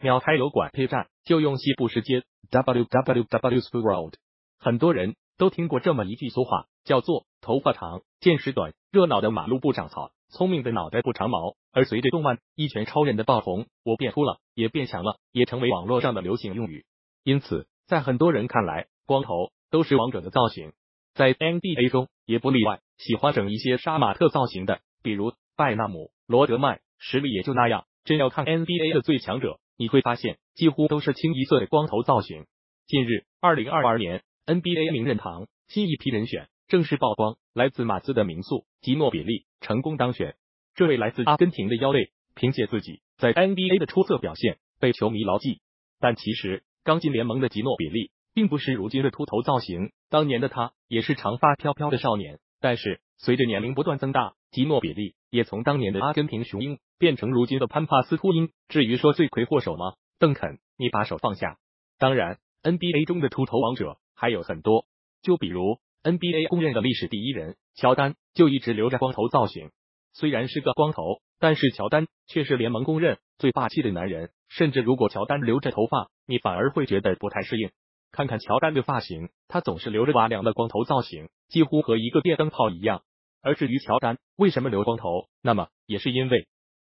秒开油管配站就用西部世界 www.world。 很多人都听过这么一句俗话，叫做头发长见识短，热闹的马路不长草，聪明的脑袋不长毛。而随着动漫《一拳超人》的爆红，我变秃了，也变强了，也成为网络上的流行用语。因此在很多人看来，光头都是王者的造型。在 NBA 中也不例外，喜欢整一些杀马特造型的，比如拜纳姆、罗德曼，实力也就那样。真要看 NBA 的最强者，你会发现几乎都是清一色的光头造型。近日2022年 NBA 名人堂新一批人选正式曝光，来自马刺的名宿吉诺比利成功当选。这位来自阿根廷的妖类，凭借自己在 NBA 的出色表现被球迷牢记。但其实刚进联盟的吉诺比利并不是如今的秃头造型，当年的他也是长发飘飘的少年。但是随着年龄不断增大，吉诺比利也从当年的阿根廷雄鹰变成如今的潘帕斯秃鹰。至于说罪魁祸首吗？邓肯，你把手放下。当然 NBA 中的秃头王者还有很多，就比如 NBA 公认的历史第一人乔丹就一直留着光头造型。虽然是个光头，但是乔丹却是联盟公认最霸气的男人，甚至如果乔丹留着头发，你反而会觉得不太适应。看看乔丹的发型，他总是留着瓦亮的光头造型，几乎和一个电灯泡一样。而至于乔丹为什么留光头，那么也是因为